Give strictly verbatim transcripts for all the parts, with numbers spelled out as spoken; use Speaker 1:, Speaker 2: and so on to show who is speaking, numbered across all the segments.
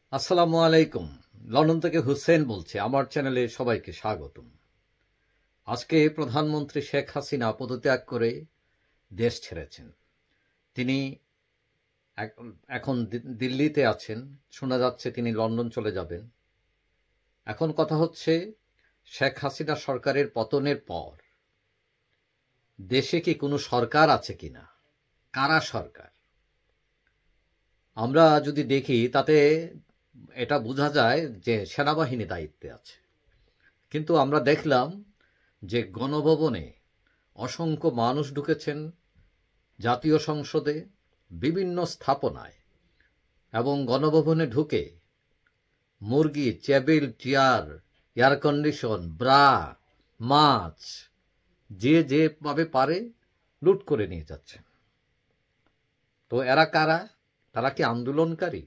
Speaker 1: আসসালামু আলাইকুম। লন্ডন থেকে হুসেন বলছি। আমার চ্যানেলে সবাইকে স্বাগতম। আজকে প্রধানমন্ত্রী শেখ হাসিনা পদত্যাগ করে দেশ ছেড়েছেন। তিনি এখন দিল্লিতে আছেন, শোনা যাচ্ছে তিনি লন্ডন চলে যাবেন। এখন কথা হচ্ছে, শেখ হাসিনা সরকারের পতনের পর দেশে কি কোনো সরকার আছে কিনা, কারা সরকার? আমরা যদি দেখি তাতে এটা বোঝা যায় যে সেনাবাহিনী দায়িত্বে আছে। কিন্তু আমরা দেখলাম যে গণভবনে অসংখ্য মানুষ ঢুকেছেন, জাতীয় সংসদে, বিভিন্ন স্থাপনায়, এবং গণভবনে ঢুকে মুরগি, table, chair, air condition, bra, মাছ যে যেভাবে পারে লুট করে নিয়ে যাচ্ছেন। তো এরা কারা? তারা কি আন্দোলনকারী,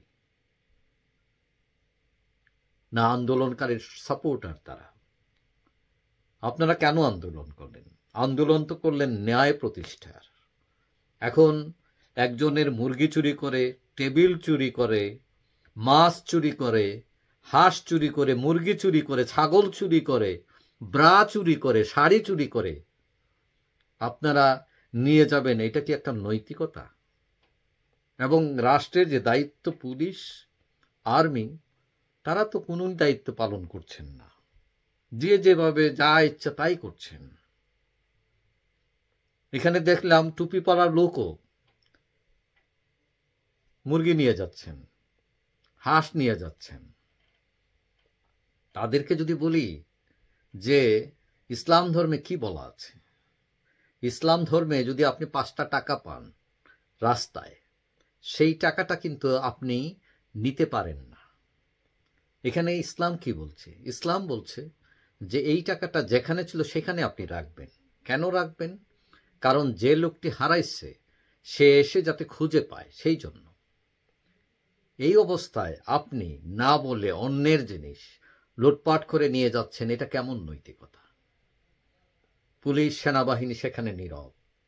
Speaker 1: না আন্দোলনকারীর সাপোর্টার? তারা আপনারা কেন আন্দোলন করলেন? আন্দোলন তো করলেন ন্যায় প্রতিষ্ঠার। এখন একজনের মুরগি চুরি করে, টেবিল চুরি করে, মাছ চুরি করে, হাঁস চুরি করে, মুরগি চুরি করে, ছাগল চুরি করে, ব্রা চুরি করে, শাড়ি চুরি করে আপনারা নিয়ে যাবেন, এটা কি একটা নৈতিকতা? এবং রাষ্ট্রের যে দায়িত্ব, পুলিশ, আর্মি, তারা তো কোনো দায়িত্ব পালন করছেন না, যে যেভাবে যা ইচ্ছা তাই করছেন। এখানে দেখলাম টুপি পরার লোকও মুরগি নিয়ে যাচ্ছেন, হাঁস নিয়ে যাচ্ছেন। তাদেরকে যদি বলি যে ইসলাম ধর্মে কি বলা আছে, ইসলাম ধর্মে যদি আপনি পাঁচটা টাকা পান রাস্তায়, সেই টাকাটা কিন্তু আপনি নিতে পারেন না। এখানে ইসলাম কি বলছে? ইসলাম বলছে যে এই টাকাটা যেখানে ছিল সেখানে আপনি রাখবেন। কেন রাখবেন? কারণ যে লোকটি হারাইছে সে এসে যাতে খুঁজে পায়, সেই জন্য। এই অবস্থায় আপনি না বলে অন্যের জিনিস লুটপাট করে নিয়ে যাচ্ছেন, এটা কেমন নৈতিকতা? পুলিশ, সেনাবাহিনী সেখানে নীরব।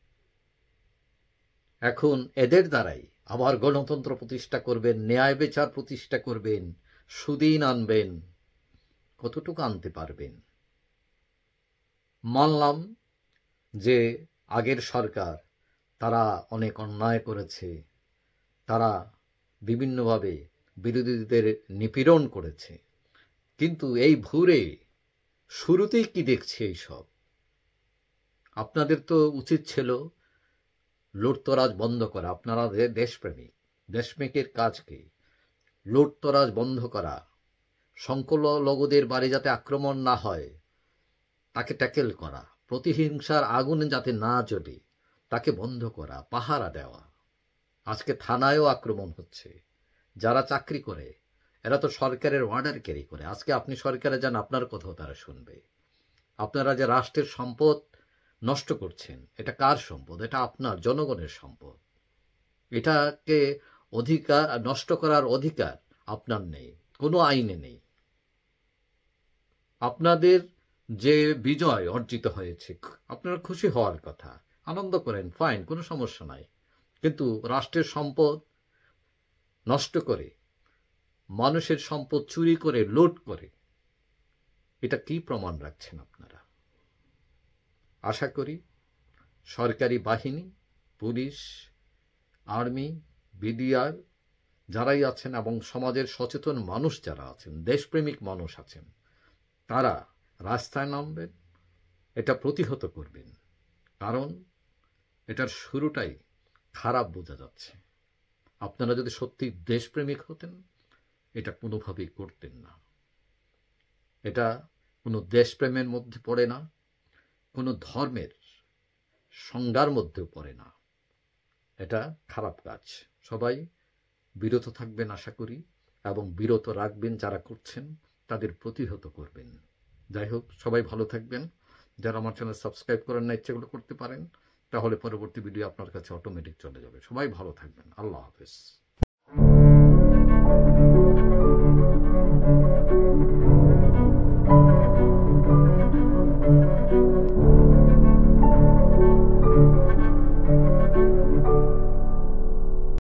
Speaker 1: এখন এদের দ্বারাই আবার গণতন্ত্র প্রতিষ্ঠা করবেন, ন্যায় বিচার প্রতিষ্ঠা করবেন, সুদিন আনবেন। কতটুকু আনতে পারবেন? মানলাম যে আগের সরকার তারা অনেক অন্যায় করেছে, তারা বিভিন্নভাবে বিরোধীদের নিপীড়ন করেছে, কিন্তু এই ভুরে শুরুতেই কি দেখছি এইসব? আপনাদের তো উচিত ছিল লুটতরাজ বন্ধ করা। আপনারা দেশপ্রেমিক, দেশপ্রেমিকের কাজ কি? লুটতরাজ বন্ধ করা, সংখ্যালঘুদের বাড়ি যাতে আক্রমণ না হয় তাকে ট্যাকেল করা, প্রতিহিংসার আগুনে যাতে না জ্বলে তাকে বন্ধ করা, পাহারা দেওয়া। আজকে থানায়ও আক্রমণ হচ্ছে। যারা চাকরি করে এরা তো সরকারের অর্ডার ক্যারি করে। আজকে আপনি সরকারে যান, আপনার কথাও তারা শুনবে। আপনারা যে রাষ্ট্রের সম্পদ নষ্ট করছেন, এটা কার সম্পদ? এটা আপনার, জনগণের সম্পদ। এটাকে অধিকার নষ্ট করার অধিকার আপনার নেই, কোনো আইনে নেই। আপনাদের যে বিজয় অর্জিত হয়েছে, আপনারা খুশি হওয়ার কথা, আনন্দ করেন, ফাইন, কোনো সমস্যা নাই। কিন্তু রাষ্ট্রের সম্পদ নষ্ট করে, মানুষের সম্পদ চুরি করে, লুট করে, এটা কি প্রমাণ রাখছেন আপনারা? আশা করি সরকারি বাহিনী, পুলিশ, আর্মি, বিডিআর যারাই আছেন এবং সমাজের সচেতন মানুষ যারা আছেন, দেশপ্রেমিক মানুষ আছেন, তারা রাস্তায় নামবেন, এটা প্রতিহত করবেন। কারণ এটার শুরুটাই খারাপ বোঝা যাচ্ছে। আপনারা যদি সত্যি দেশপ্রেমিক হতেন এটা কোনোভাবেই করতেন না। এটা কোনো দেশপ্রেমের মধ্যে পড়ে না, কোনো ধর্মের সংজ্ঞার মধ্যেও পড়ে না। এটা খারাপ কাজ। সবাই বিরত থাকবেন আশা করি, এবং বিরত রাখবেন যারা করছেন, তাদের প্রতিহত করবেন। যাই হোক, সবাই ভালো থাকবেন। যারা আমার চ্যানেল সাবস্ক্রাইব করেন না, ইচ্ছেগুলো করতে পারেন, তাহলে পরবর্তী ভিডিও আপনার কাছে অটোমেটিক চলে যাবে। সবাই ভালো থাকবেন। আল্লাহ হাফেজ।